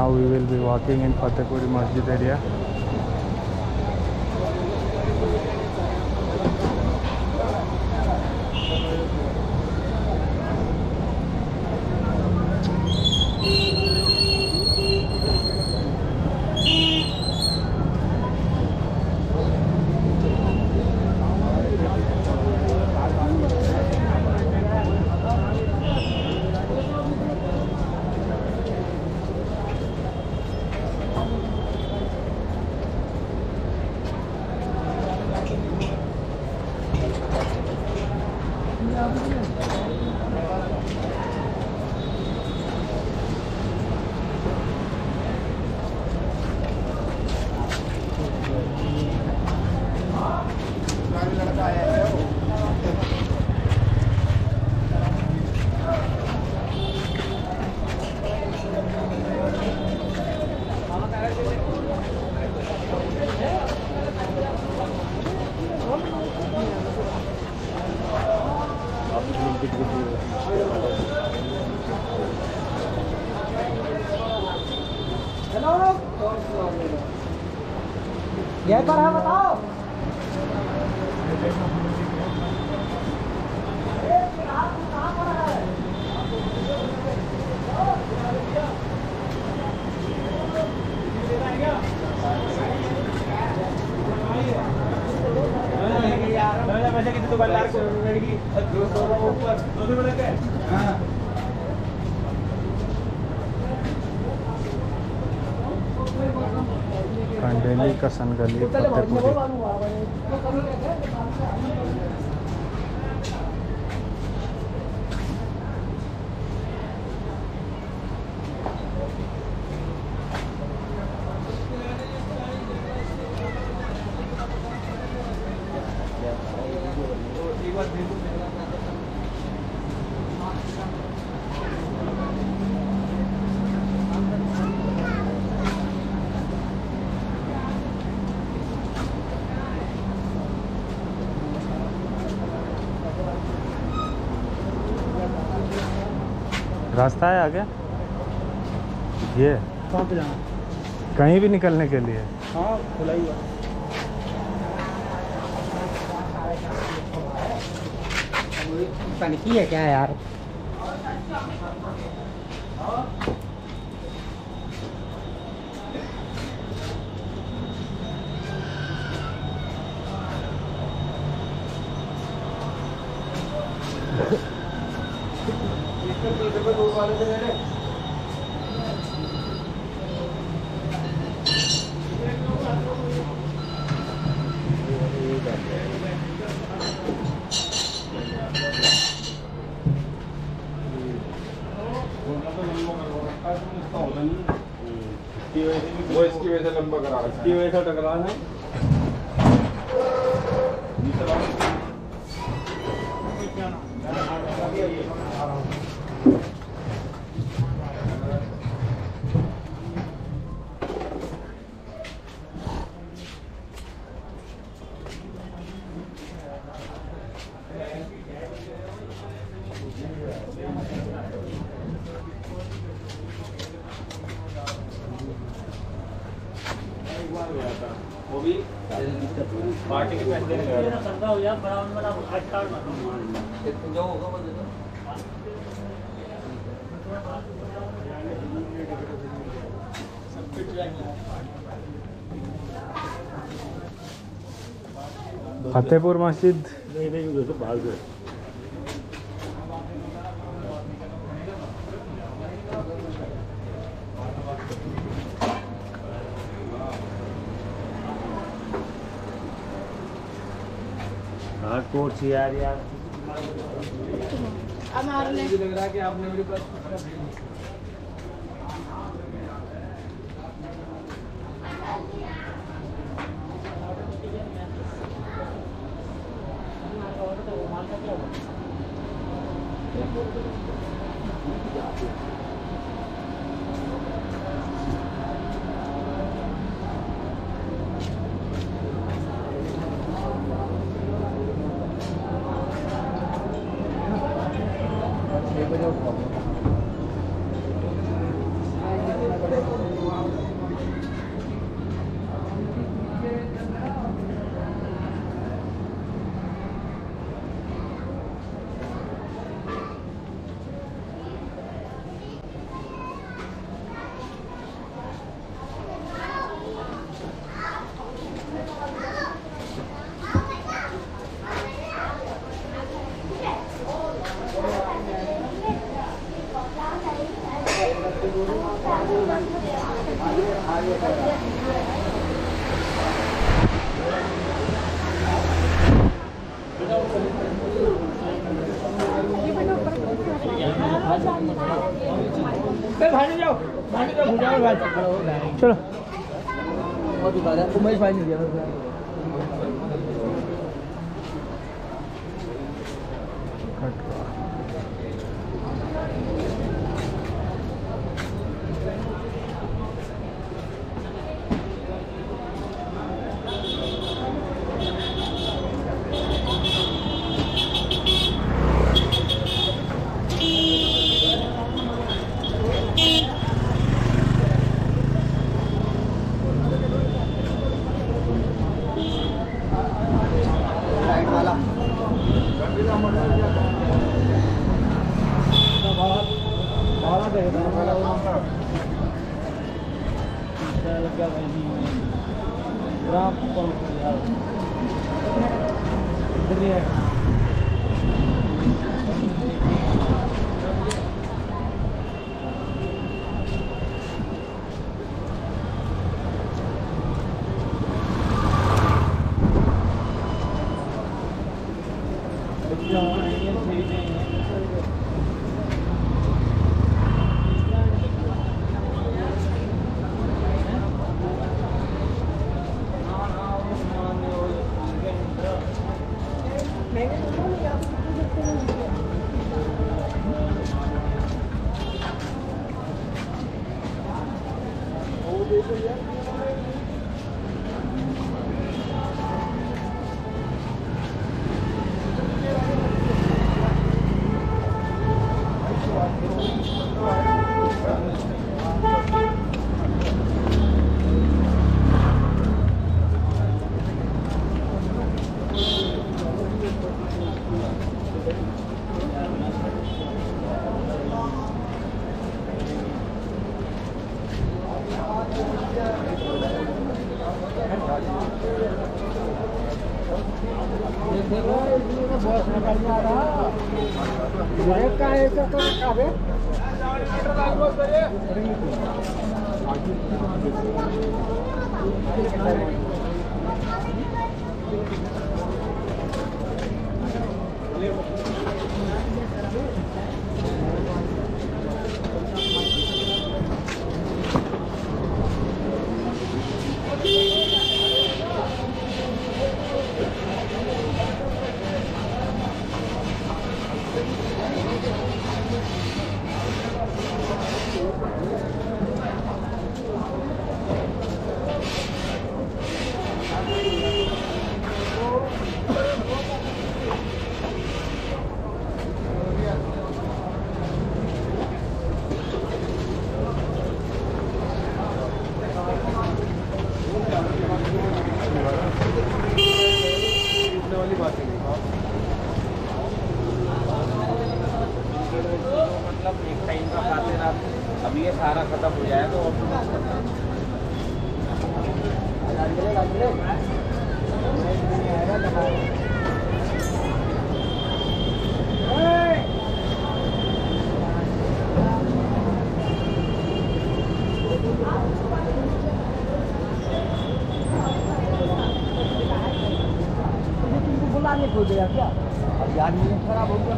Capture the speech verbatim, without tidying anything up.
now we will be walking in Fatehpuri Masjid area. ये पर है बताओ। पैसे कितने दुकानदार को दो सौ ऊपर दो सौ मिला के हाँ कंडेली का सनगली फतेहपुरी। रास्ता है आगे ये कहाँ पे जाना? कहीं भी निकलने के लिए? हाँ खुला ही है। टंकी है क्या यार? वो इसकी वजह से लंबा करा रहा है, इसकी वजह से टकरा है। वो भी पार्टी के पैसे देने गया था। हो गया बड़ा बड़ा हाथ कार्ड मारो जो होगा वो दे दो। फतेहपुर मस्जिद नहीं नहीं उधर से बाहर से हाँ कोर्स यार यार मुझे लग रहा है कि आपने मेरे पास भाग जाओ भाग जाओ भुजाओ भाई चक्कर हो गया चलो बहुत उतार है उमेश भाई ने दिया क्या अब यार खराब हो गया